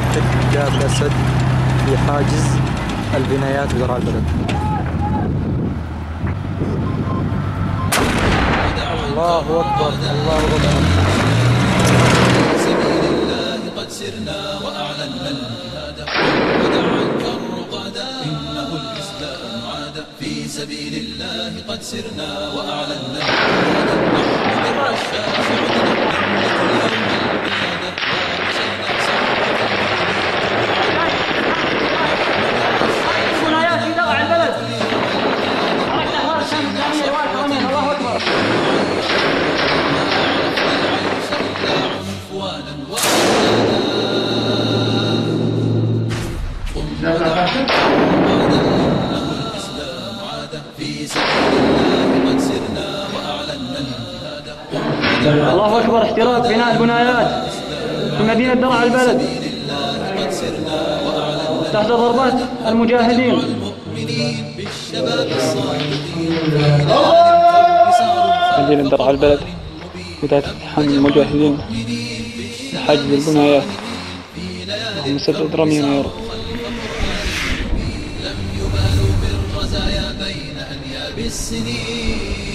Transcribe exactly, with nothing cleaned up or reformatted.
يعقد جاب الأسد في حاجز البنايات بدرع البلد. الله أكبر الله أكبر. سبيل الله قد سرنا وأعلنا الجهاد ودعا الرقاد إنه الإسلام عاد. في سبيل الله قد سرنا وأعلنا الجهاد نحن بالرشاش عدنا نملك اليوم البلاد ومشينا صحبة البنايات في درع البلد. حركة أحوال الشام الإسلامية والحرمين. الله أكبر. الله أكبر. احتراق بناء البنايات في مدينة درع البلد تحت ضربات المجاهدين. مدينة درع البلد بداية اقتحام المجاهدين لحجز البنايات. اللهم سدد رمينا يا رب. لم يبالوا بالرزايا بين أنياب السنين.